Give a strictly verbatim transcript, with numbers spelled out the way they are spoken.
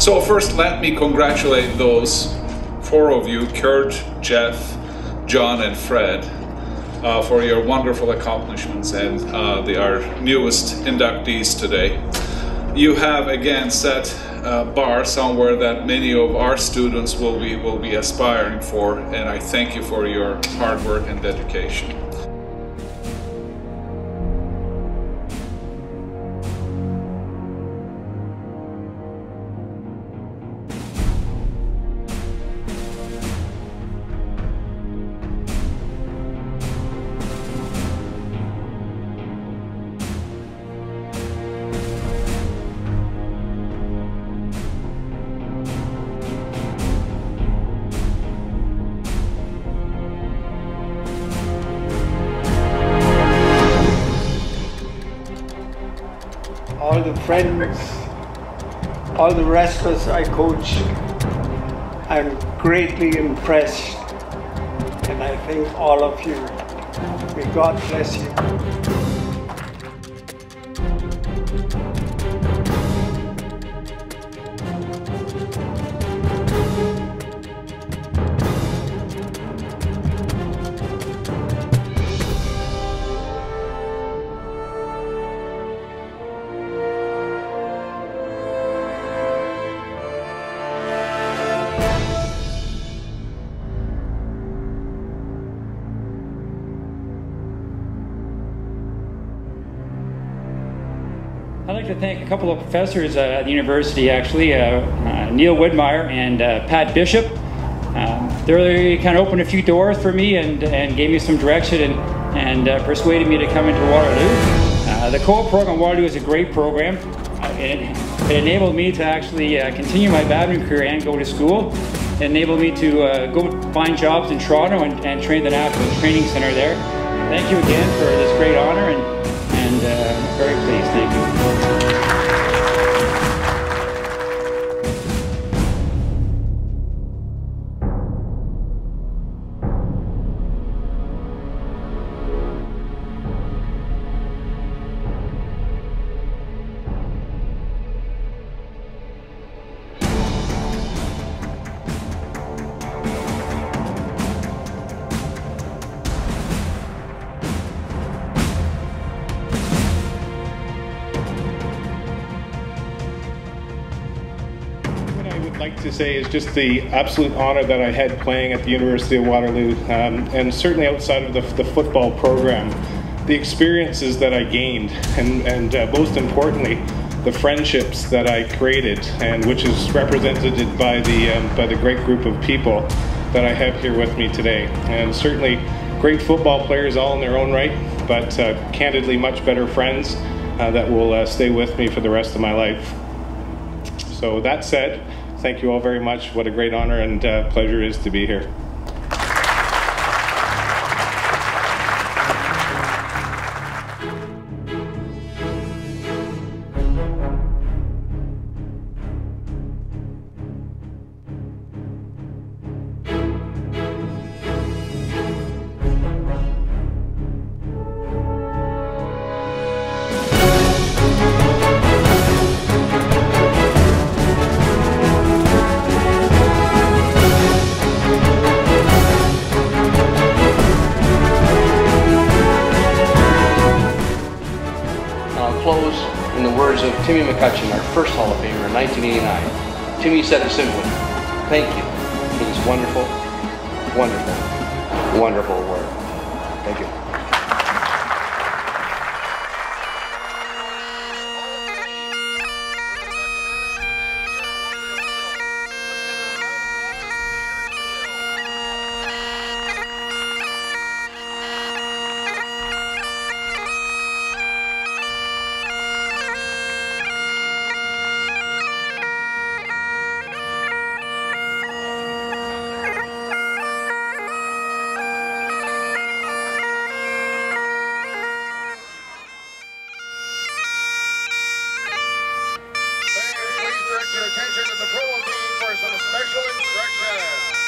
So first, let me congratulate those four of you, Kurt, Jeff, John, and Fred, uh, for your wonderful accomplishments, and uh, they are newest inductees today. You have again set a bar somewhere that many of our students will be will be aspiring for, and I thank you for your hard work and dedication. All the friends, all the wrestlers I coach, I'm greatly impressed, and I thank all of you. May God bless you. I'd like to thank a couple of professors uh, at the university, actually, uh, uh, Neil Widmeyer and uh, Pat Bishop. Um, they really kind of opened a few doors for me and, and gave me some direction and, and uh, persuaded me to come into Waterloo. Uh, the co-op program at Waterloo is a great program. Uh, it, it enabled me to actually uh, continue my badminton career and go to school. It enabled me to uh, go find jobs in Toronto and, and train the National Training Center there. Thank you again for this great honor, and, and uh, very pleased. Thank you. Like to say is just the absolute honor that I had playing at the University of Waterloo, um, and certainly outside of the, the football program, the experiences that I gained, and, and uh, most importantly, the friendships that I created, and which is represented by the um, by the great group of people that I have here with me today. And certainly great football players all in their own right, but uh, candidly much better friends uh, that will uh, stay with me for the rest of my life. So that said, thank you all very much. What a great honor and uh, pleasure it is to be here. Close in the words of Timmy McCutcheon, our first Hall of Famer in nineteen eighty-nine. Timmy said it simply: thank you for this wonderful, wonderful, wonderful work. Thank you. Your attention to the Pro team for some special instructions.